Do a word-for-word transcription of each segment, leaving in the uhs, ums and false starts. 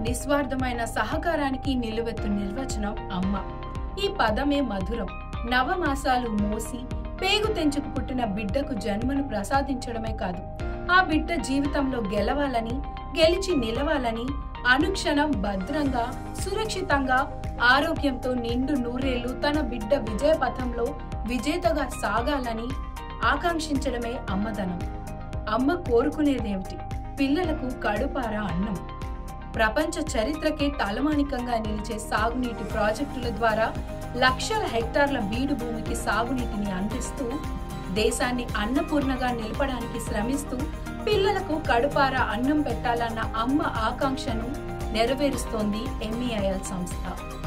నిస్వార్థమైన సహకారానికి నిలువెత్తు నిర్వచనం అమ్మ. ఈ పదమే మధురం. నవమాసాలు మోసి పేగు తెంచుకు పుట్టిన బిడ్డకు జన్మను ప్రసాదించడమే కాదు, ఆ బిడ్డ జీవితంలో గెలవాలని, గెలిచి నిలవాలని, అనుక్షణం భద్రంగా, సురక్షితంగా, ఆరోగ్యంతో నిండు నూరేళ్లు తన బిడ్డ విజయ పథంలో విజేతగా సాగాలని ఆకాంక్షించడమే అమ్మదనం. అమ్మ కోరుకునేదేమిటి? పిల్లలకు కడుపార అన్నం. ప్రపంచ చరిత్రకే తలమానికంగా నిలిచే సాగునీటి ప్రాజెక్టుల ద్వారా లక్షల హెక్టార్ల బీడు భూమికి సాగునీటిని అందిస్తూ దేశాన్ని అన్నపూర్ణగా నిలపడానికి శ్రమిస్తూ పిల్లలకు కడుపార అన్నం పెట్టాలన్న అమ్మ ఆకాంక్షను నెరవేరుస్తోంది ఎంఈఐఎల్ సంస్థ.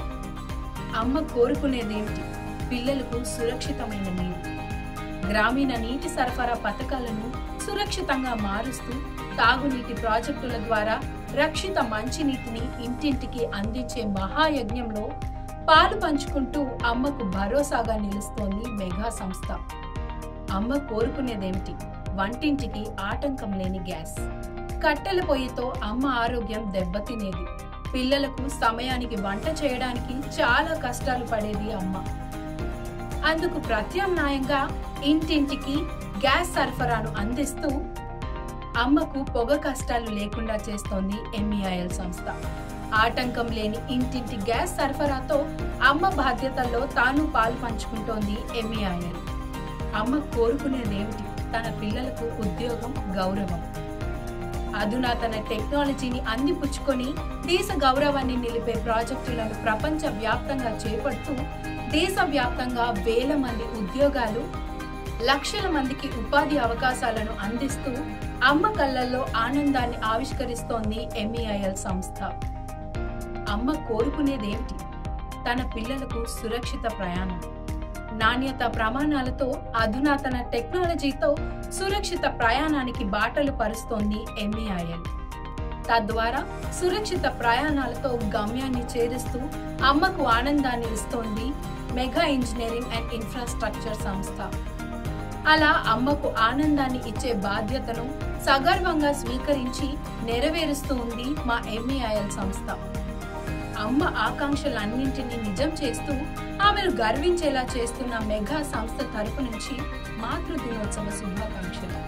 అమ్మ కోరుకునేదేమిటి? పిల్లలకు సురక్షితమైన నీరు. గ్రామీణ నీటి సరఫరా పథకాలను సురక్షితంగా మారుస్తూ తాగునీటి ప్రాజెక్టుల ద్వారా రక్షిత మంచినీటిని ఇంటింటికి అందించే మహాయజ్ఞంలో పాలు పంచుకుంటూ అమ్మకు భరోసాగా నిలుస్తోంది మెగా సంస్థ. అమ్మ కోరుకునేదేమిటి? వంటింటికి ఆటంకం లేని గ్యాస్. కట్టెల పొయ్యితో అమ్మ ఆరోగ్యం దెబ్బతినేది. పిల్లలకు సమయానికి వంట చేయడానికి చాలా కష్టాలు పడేది అమ్మ. అందుకు ప్రత్యామ్నాయంగా ఇంటింటికి గ్యాస్ సరఫరాను అందిస్తూ అమ్మకు పొగ కష్టాలు లేకుండా చేస్తోంది ఎంఈఐఎల్ సంస్థ. ఆటంకం లేని ఇంటింటి గ్యాస్ సరఫరాతో అమ్మ బాధ్యతల్లో తాను పాలు పంచుకుంటోంది ఎంఈఐఎల్. అమ్మ కోరుకునేదేమిటి? తన పిల్లలకు ఉద్యోగం, గౌరవం. అధునాతన టెక్నాలజీని అందిపుచ్చుకొని దేశ గౌరవాన్ని నిలిపే ప్రాజెక్టులను ప్రపంచ వ్యాప్తంగా చేపడుతూ దేశవ్యాప్తంగా వేల మంది ఉద్యోగాలు, లక్షల మందికి ఉపాధి అవకాశాలను అందిస్తూ అమ్మ కళ్ళల్లో ఆనందాన్ని ఆవిష్కరిస్తోంది ఎంఈఐఎల్ సంస్థ. అమ్మ కోరుకునేదేమిటి? తన పిల్లలకు సురక్షిత ప్రయాణం. నాణ్యత ప్రమాణాలతో, అధునాతన టెక్నాలజీతో సురక్షిత ప్రయాణానికి బాటలు పరుస్తోంది ఎంఈఐఎల్. తద్వారా సురక్షిత ప్రయాణాలతో గమ్యాన్ని చేరుస్తూ అమ్మకు ఆనందాన్ని ఇస్తోంది మెగా ఇంజనీరింగ్ అండ్ ఇన్ఫ్రాస్ట్రక్చర్ సంస్థ. అలా అమ్మకు ఆనందాన్ని ఇచ్చే బాధ్యతను సగర్వంగా స్వీకరించి నెరవేరుస్తూ ఉంది మా ఎంఈఐఎల్ సంస్థ. అమ్మ ఆకాంక్షలన్నింటినీ నిజం చేస్తూ ఆమెను గర్వించేలా చేస్తున్న మెగా సంస్థ తరపు నుంచి మాతృ దినోత్సవ శుభాకాంక్షలు.